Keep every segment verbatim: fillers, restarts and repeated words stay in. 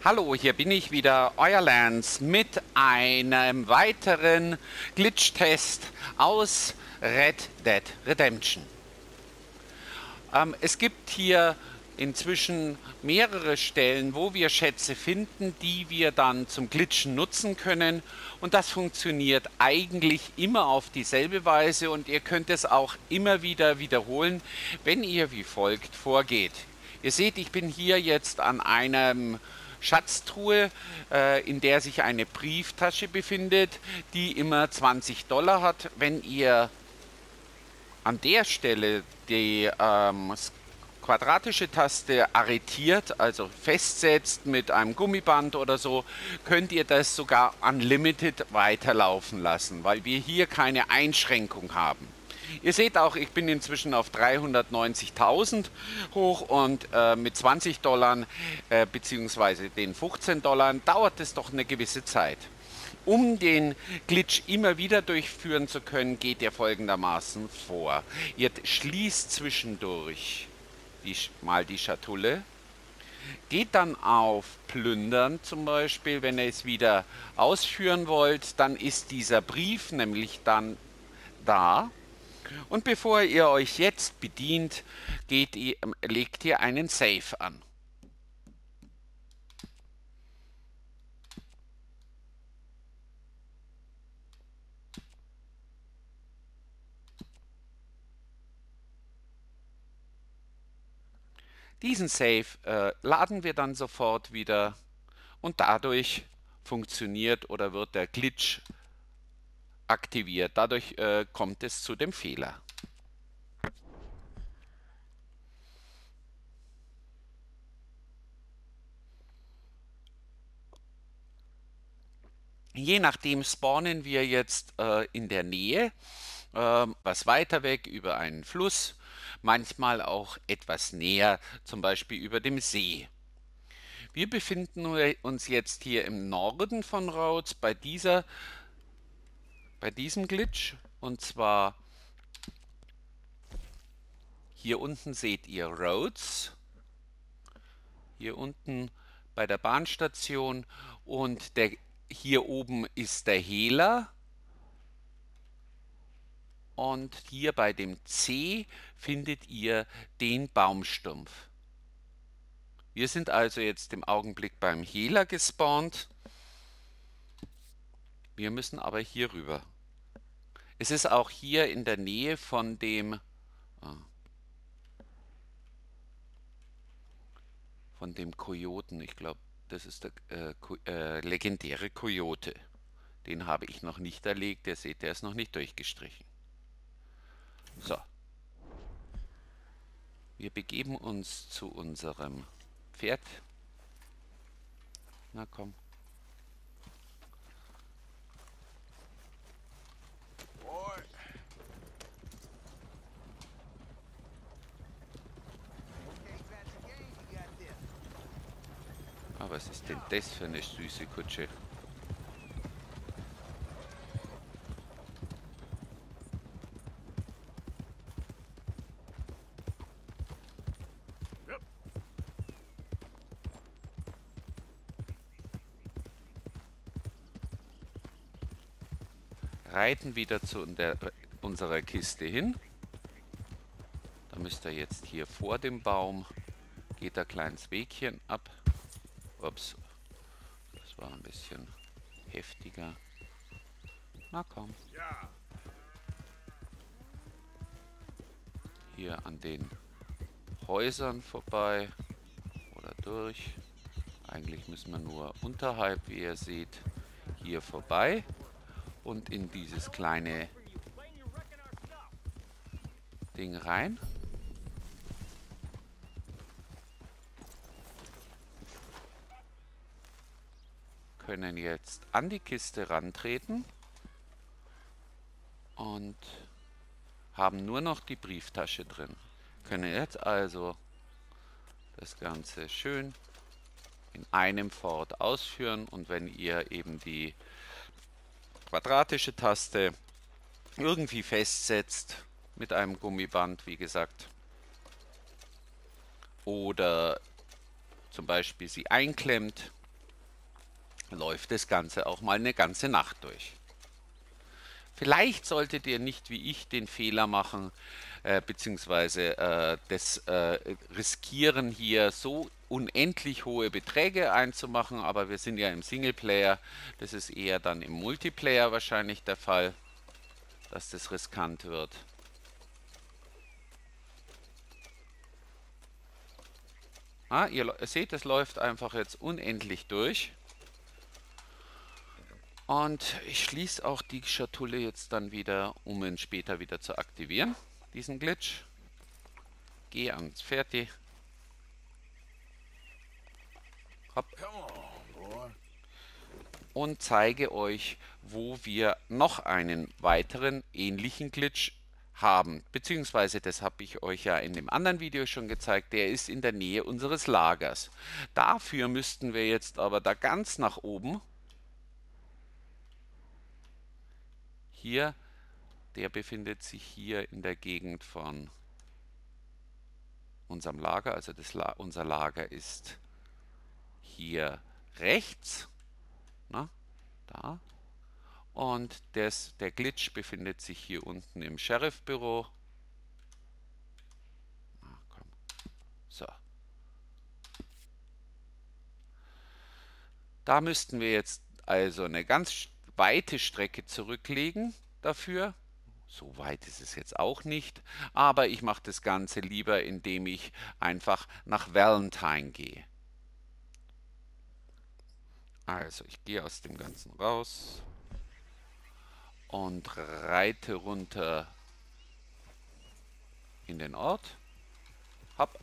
Hallo, hier bin ich wieder, euer Lance, mit einem weiteren Glitch-Test aus Red Dead Redemption. Ähm, es gibt hier inzwischen mehrere Stellen, wo wir Schätze finden, die wir dann zum Glitchen nutzen können. Und das funktioniert eigentlich immer auf dieselbe Weise und ihr könnt es auch immer wieder wiederholen, wenn ihr wie folgt vorgeht. Ihr seht, ich bin hier jetzt an einem Schatztruhe, äh, in der sich eine Brieftasche befindet, die immer zwanzig Dollar hat. Wenn ihr an der Stelle die ähm, quadratische Taste arretiert, also festsetzt mit einem Gummiband oder so, könnt ihr das sogar unlimited weiterlaufen lassen, weil wir hier keine Einschränkung haben. Ihr seht auch, ich bin inzwischen auf dreihundertneunzigtausend hoch und äh, mit zwanzig Dollar äh, beziehungsweise den fünfzehn Dollar dauert es doch eine gewisse Zeit. Um den Glitch immer wieder durchführen zu können, geht ihr folgendermaßen vor. Ihr schließt zwischendurch die, mal die Schatulle, geht dann auf Plündern zum Beispiel, wenn ihr es wieder ausführen wollt, dann ist dieser Brief nämlich dann da. Und bevor ihr euch jetzt bedient, geht ihr, legt ihr einen Save an. Diesen Save äh, laden wir dann sofort wieder und dadurch funktioniert oder wird der Glitch aktiviert. Dadurch äh, kommt es zu dem Fehler. Je nachdem spawnen wir jetzt äh, in der Nähe, äh, was weiter weg über einen Fluss, manchmal auch etwas näher, zum Beispiel über dem See. Wir befinden uns jetzt hier im Norden von Rhodes bei dieser, bei diesem Glitch, und zwar hier unten seht ihr Rhodes, hier unten bei der Bahnstation, und der, hier oben ist der Hehler. Und hier bei dem C findet ihr den Baumstumpf. Wir sind also jetzt im Augenblick beim Hehler gespawnt. Wir müssen aber hier rüber. Es ist auch hier in der Nähe von dem ah, von dem Kojoten. Ich glaube, das ist der äh, Ko äh, legendäre Kojote. Den habe ich noch nicht erlegt. Ihr seht, der ist noch nicht durchgestrichen. So. Wir begeben uns zu unserem Pferd. Na komm. Aber was ist denn das für eine süße Kutsche? Reiten wieder zu der, unserer Kiste hin. Da müsst ihr jetzt hier vor dem Baum, geht ein kleines Wegchen ab. Ups, das war ein bisschen heftiger. Na komm. Hier an den Häusern vorbei oder durch. Eigentlich müssen wir nur unterhalb, wie ihr seht, hier vorbei und in dieses kleine Ding rein. Können jetzt an die Kiste rantreten und haben nur noch die Brieftasche drin. Können jetzt also das Ganze schön in einem Fort ausführen, und wenn ihr eben die quadratische Taste irgendwie festsetzt mit einem Gummiband, wie gesagt, oder zum Beispiel sie einklemmt, läuft das Ganze auch mal eine ganze Nacht durch. Vielleicht solltet ihr nicht wie ich den Fehler machen, äh, beziehungsweise äh, das äh, riskieren, hier so unendlich hohe Beträge einzumachen, aber wir sind ja im Singleplayer, das ist eher dann im Multiplayer wahrscheinlich der Fall, dass das riskant wird. Ah, ihr seht, es läuft einfach jetzt unendlich durch. Und ich schließe auch die Schatulle jetzt dann wieder, um ihn später wieder zu aktivieren, diesen Glitch. Gehe ans Fertig. Hopp. Und zeige euch, wo wir noch einen weiteren ähnlichen Glitch haben. Beziehungsweise, das habe ich euch ja in dem anderen Video schon gezeigt, der ist in der Nähe unseres Lagers. Dafür müssten wir jetzt aber da ganz nach oben, hier, der befindet sich hier in der Gegend von unserem Lager, also das La unser Lager ist hier rechts, na, da, und das, der Glitch befindet sich hier unten im Sheriff-Büro. Ah, komm. So. Da müssten wir jetzt also eine ganz weite Strecke zurücklegen dafür. So weit ist es jetzt auch nicht, aber ich mache das Ganze lieber, indem ich einfach nach Valentine gehe. Also ich gehe aus dem Ganzen raus und reite runter in den Ort. Hopp.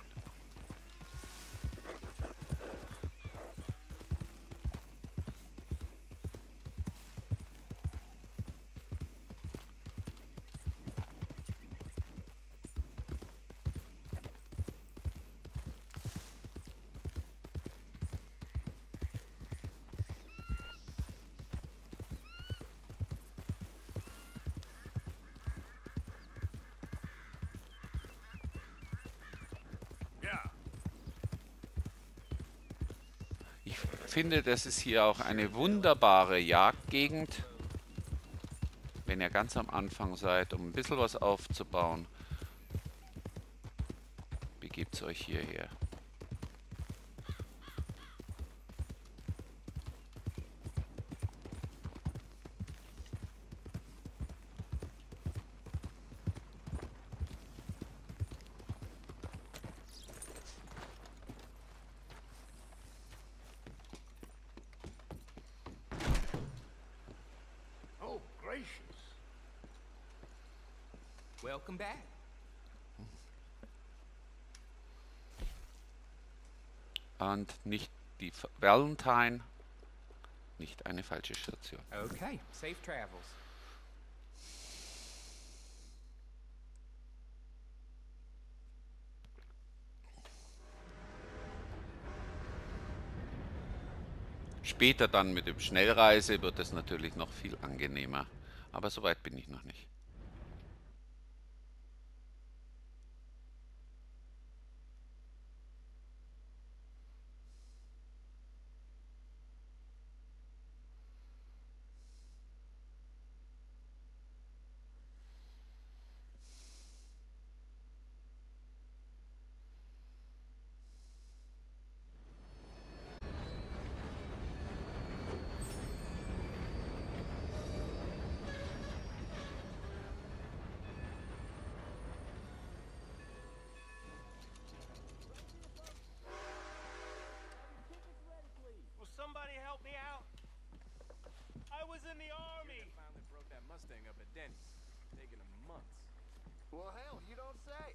Ich finde, das ist hier auch eine wunderbare Jagdgegend, wenn ihr ganz am Anfang seid, um ein bisschen was aufzubauen. Begebt euch hierher. Oh, gracious. Welcome back. Und nicht die Valentine, nicht eine falsche Station. Okay, safe travels. Später dann mit dem Schnellreise wird es natürlich noch viel angenehmer, aber so weit bin ich noch nicht. Will somebody help me out? I was in the army. Finally broke that Mustang up at Denny's. Taking him months. Well, hell, you don't say.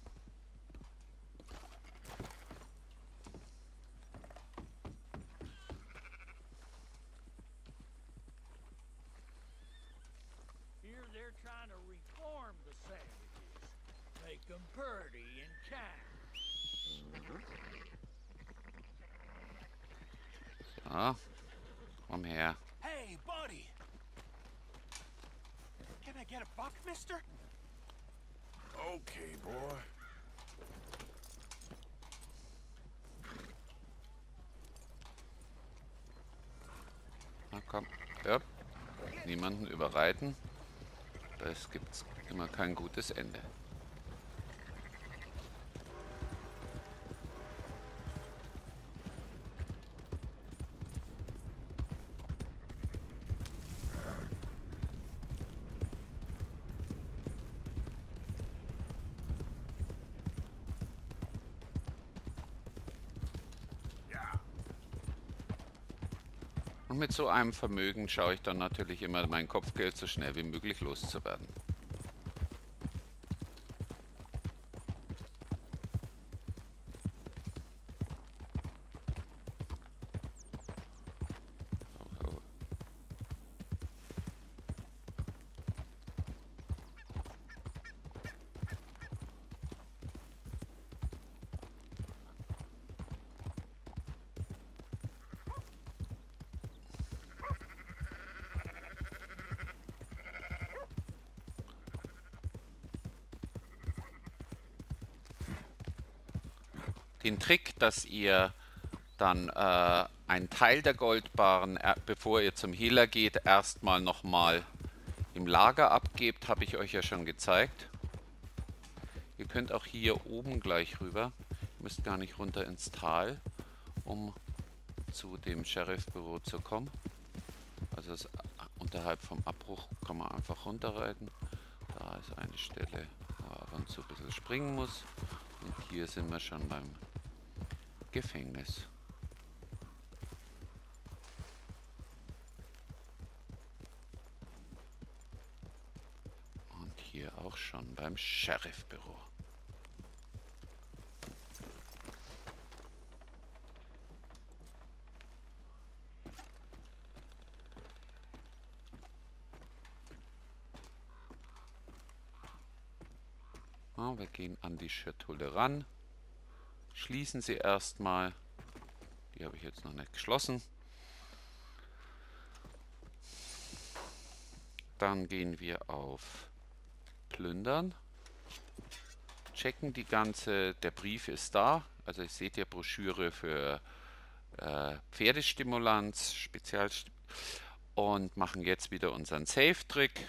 Here they're trying to reform the savages. Make them purty and kind. So, komm her. Hey, buddy. Can I get a buck, mister? Okay, boy. niemanden überreiten. Das gibt immer kein gutes Ende. Und mit so einem Vermögen schaue ich dann natürlich immer, mein Kopfgeld so schnell wie möglich loszuwerden. Den Trick, dass ihr dann äh, einen Teil der Goldbarren, äh, bevor ihr zum Hehler geht, erstmal nochmal im Lager abgebt, habe ich euch ja schon gezeigt. Ihr könnt auch hier oben gleich rüber. Ihr müsst gar nicht runter ins Tal, um zu dem Sheriffbüro zu kommen. Also das, unterhalb vom Abbruch kann man einfach runterreiten. Da ist eine Stelle, wo er ab und zu ein bisschen springen muss. Und hier sind wir schon beim Gefängnis. Und hier auch schon beim Sheriffbüro. Ja, wir gehen an die Schatulle ran. Schließen sie erstmal. Die habe ich jetzt noch nicht geschlossen. Dann gehen wir auf Plündern. Checken die ganze. Der Brief ist da. Also ihr seht ja Broschüre für äh, Pferdestimulanz, Spezial und machen jetzt wieder unseren Safe-Trick.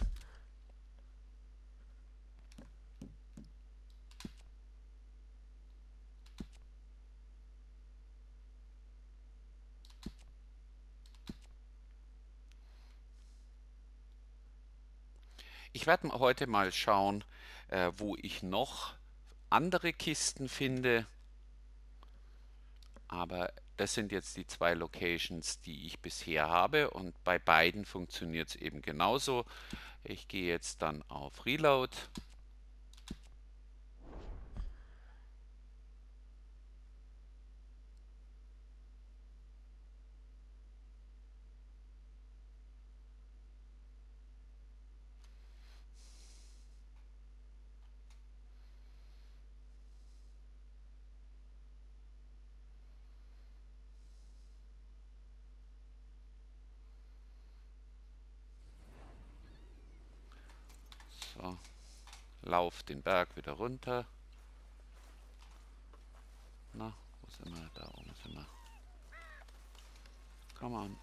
Ich werde heute mal schauen, äh, wo ich noch andere Kisten finde. Aber das sind jetzt die zwei Locations, die ich bisher habe. Und bei beiden funktioniert es eben genauso. Ich gehe jetzt dann auf Reload. So, lauf den Berg wieder runter. Na, wo sind wir? Da oben sind wir. Come on.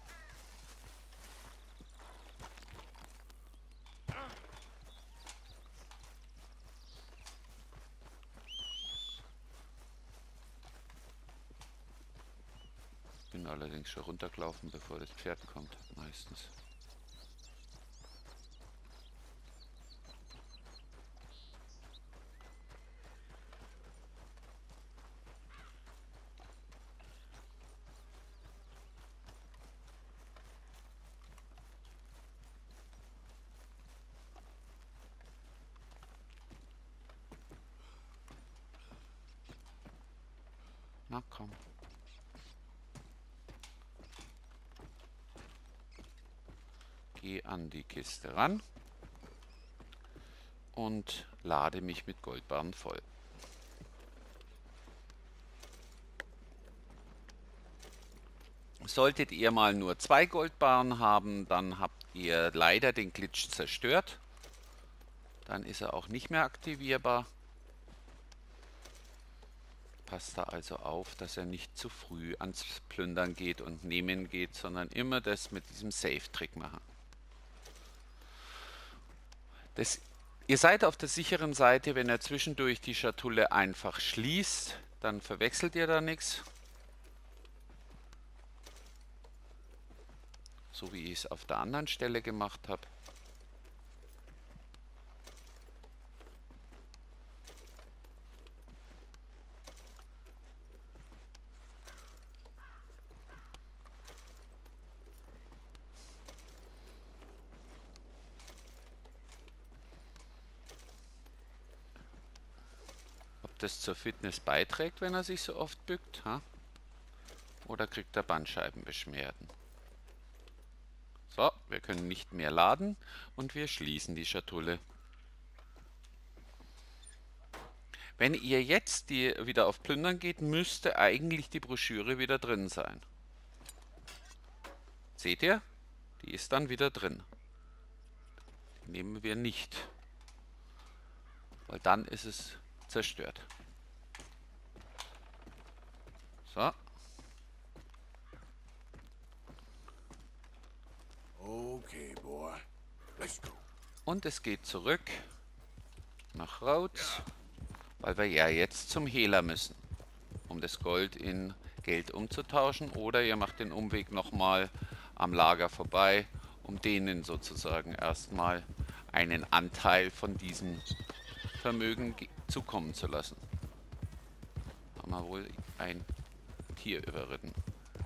Bin allerdings schon runtergelaufen, bevor das Pferd kommt, meistens. Na komm. Geh an die Kiste ran und lade mich mit Goldbarren voll. Solltet ihr mal nur zwei Goldbarren haben, dann habt ihr leider den Glitch zerstört. Dann ist er auch nicht mehr aktivierbar. Passt da also auf, dass er nicht zu früh ans Plündern geht und nehmen geht, sondern immer das mit diesem Safe-Trick machen. Das, ihr seid auf der sicheren Seite, wenn ihr zwischendurch die Schatulle einfach schließt, dann verwechselt ihr da nichts. So wie ich es auf der anderen Stelle gemacht habe. Ob das zur Fitness beiträgt, wenn er sich so oft bückt, ha? Oder kriegt er Bandscheibenbeschwerden? So, wir können nicht mehr laden und wir schließen die Schatulle. Wenn ihr jetzt die wieder auf Plündern geht, müsste eigentlich die Broschüre wieder drin sein. Seht ihr? Die ist dann wieder drin. Die nehmen wir nicht, weil dann ist es zerstört. So. Okay, boy. Let's go. Und es geht zurück nach Rhodes, weil wir ja jetzt zum Hehler müssen, um das Gold in Geld umzutauschen. Oder ihr macht den Umweg nochmal am Lager vorbei, um denen sozusagen erstmal einen Anteil von diesem Vermögen zukommen zu lassen. Haben wir wohl ein Tier überritten.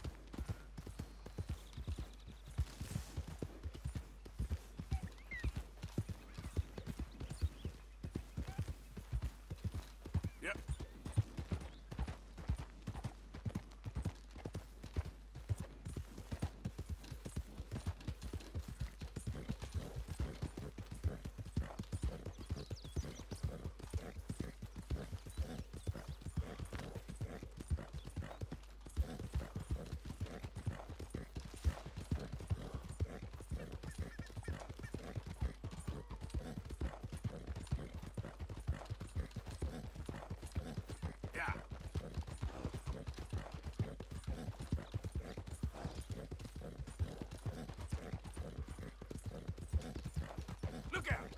Look out!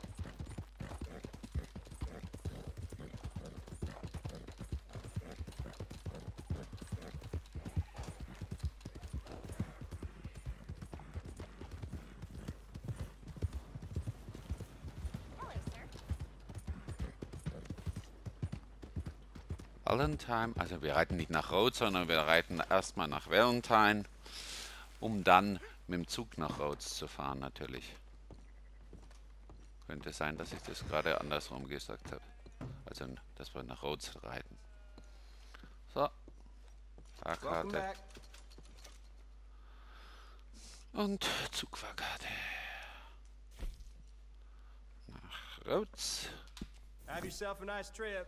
Valentine, also wir reiten nicht nach Rhodes, sondern wir reiten erstmal nach Valentine, um dann mit dem Zug nach Rhodes zu fahren natürlich. Könnte sein, dass ich das gerade andersrum gesagt habe. Also, dass wir nach Rhodes reiten. So. Fahrkarte. Und Zugfahrkarte. Nach Rhodes. Have yourself a nice trip.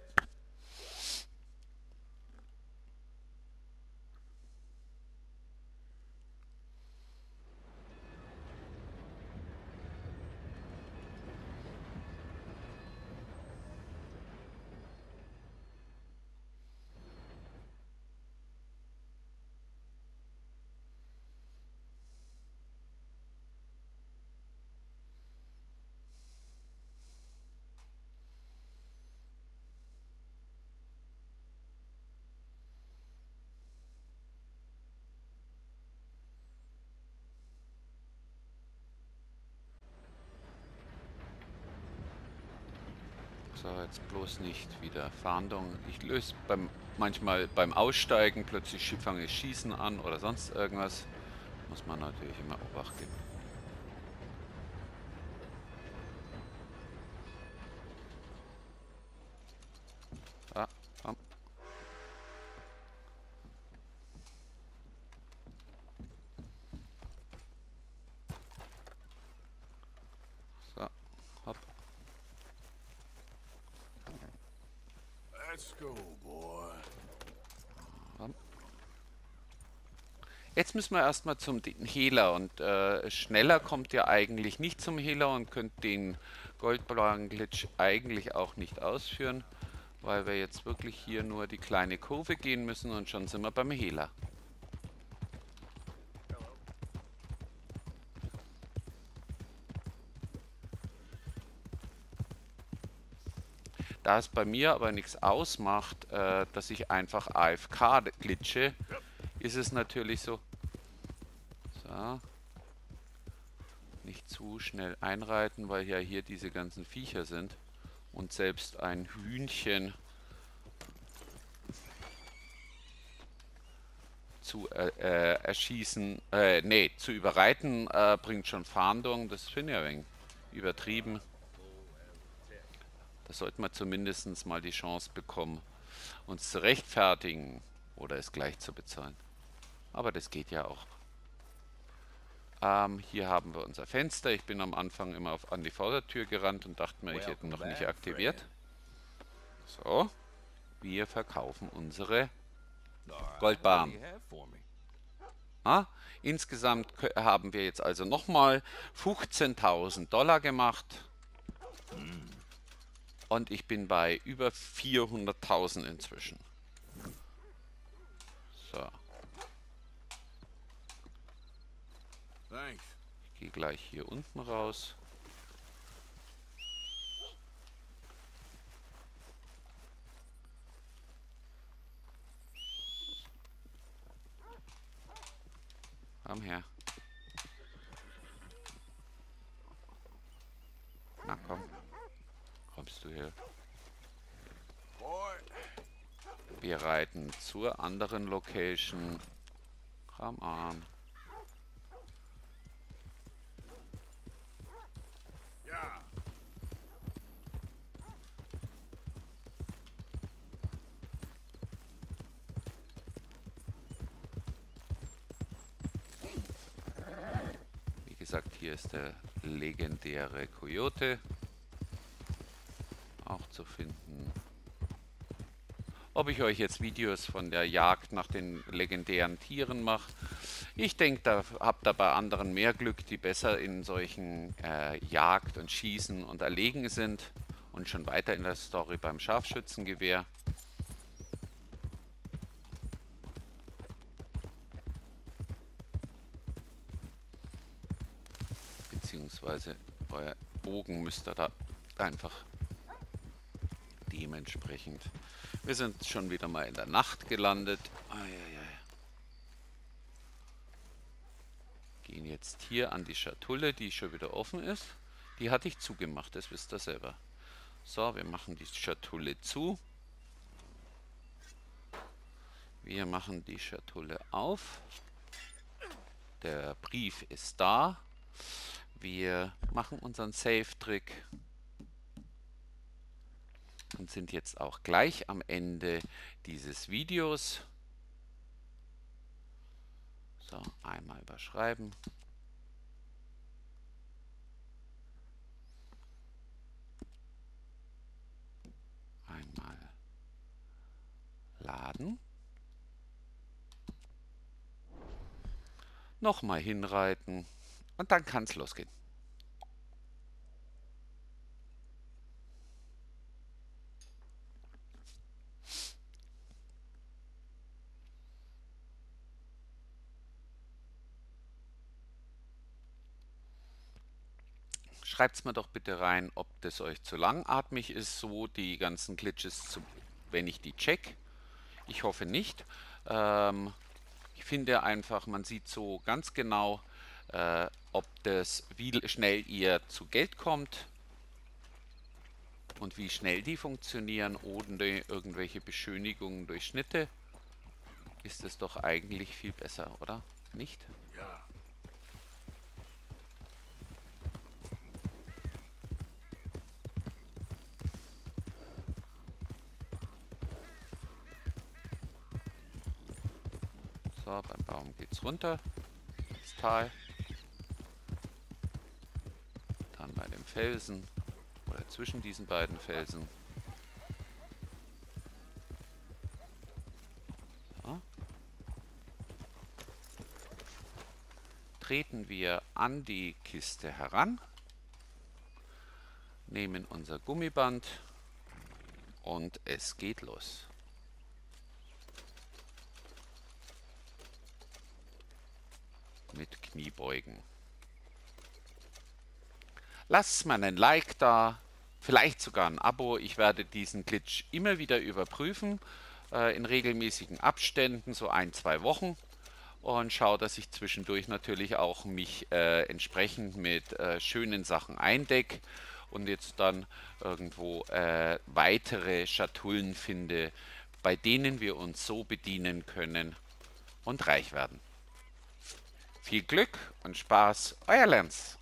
So, jetzt bloß nicht wieder Fahndung. Ich löse beim, manchmal beim Aussteigen plötzlich fange ich Schießen an oder sonst irgendwas. Muss man natürlich immer Obacht geben. Ah, komm. So, hopp. Let's go, boy. Jetzt müssen wir erstmal zum Hehler und äh, schneller kommt ihr eigentlich nicht zum Hehler und könnt den goldblauen Glitch eigentlich auch nicht ausführen, weil wir jetzt wirklich hier nur die kleine Kurve gehen müssen und schon sind wir beim Hehler. Da es bei mir aber nichts ausmacht, äh, dass ich einfach A F K glitsche, ist es natürlich so. So. Nicht zu schnell einreiten, weil ja hier diese ganzen Viecher sind. Und selbst ein Hühnchen zu äh, äh, erschießen, äh, nee, zu überreiten, äh, bringt schon Fahndung. Das finde ich ein wenig übertrieben. Da sollte man zumindest mal die Chance bekommen, uns zu rechtfertigen oder es gleich zu bezahlen. Aber das geht ja auch. Ähm, hier haben wir unser Fenster. Ich bin am Anfang immer auf, an die Vordertür gerannt und dachte mir, ich hätte ihn noch nicht aktiviert. So, wir verkaufen unsere Goldbarren. Ah, insgesamt haben wir jetzt also nochmal fünfzehntausend Dollar gemacht. Und ich bin bei über vierhunderttausend inzwischen. So. Thanks. Ich gehe gleich hier unten raus. Komm her. Na komm. Kommst du her? Boy. Wir reiten zur anderen Location. Come on. Ja. Wie gesagt, hier ist der legendäre Coyote auch zu finden. Ob ich euch jetzt Videos von der Jagd nach den legendären Tieren mache, ich denke, da habt ihr bei anderen mehr Glück, die besser in solchen äh, Jagd und Schießen und Erlegen sind und schon weiter in der Story beim Scharfschützengewehr. Beziehungsweise euer Bogen müsst ihr da einfach dementsprechend. Wir sind schon wieder mal in der Nacht gelandet. Eieiei. Gehen jetzt hier an die Schatulle, die schon wieder offen ist. Die hatte ich zugemacht, das wisst ihr selber. So, wir machen die Schatulle zu. Wir machen die Schatulle auf. Der Brief ist da. Wir machen unseren Save-Trick und sind jetzt auch gleich am Ende dieses Videos. So, einmal überschreiben. Einmal laden. Nochmal hinreiten und dann kann es losgehen. Schreibt es mir doch bitte rein, ob das euch zu langatmig ist, so die ganzen Glitches, zu, wenn ich die check. Ich hoffe nicht. Ähm, ich finde einfach, man sieht so ganz genau, äh, ob das, wie schnell ihr zu Geld kommt und wie schnell die funktionieren, ohne irgendwelche Beschönigungen durch Schnitte. Ist es doch eigentlich viel besser, oder? Nicht? Ja. So, beim Baum geht's runter, ins Tal. Dann bei dem Felsen oder zwischen diesen beiden Felsen. So. Treten wir an die Kiste heran, nehmen unser Gummiband und es geht los. Mit Kniebeugen. Lasst mal einen Like da, vielleicht sogar ein Abo. Ich werde diesen Glitch immer wieder überprüfen, äh, in regelmäßigen Abständen, so ein, zwei Wochen. Und schaue, dass ich zwischendurch natürlich auch mich äh, entsprechend mit äh, schönen Sachen eindecke und jetzt dann irgendwo äh, weitere Schatullen finde, bei denen wir uns so bedienen können und reich werden. Viel Glück und Spaß, euer Lenz.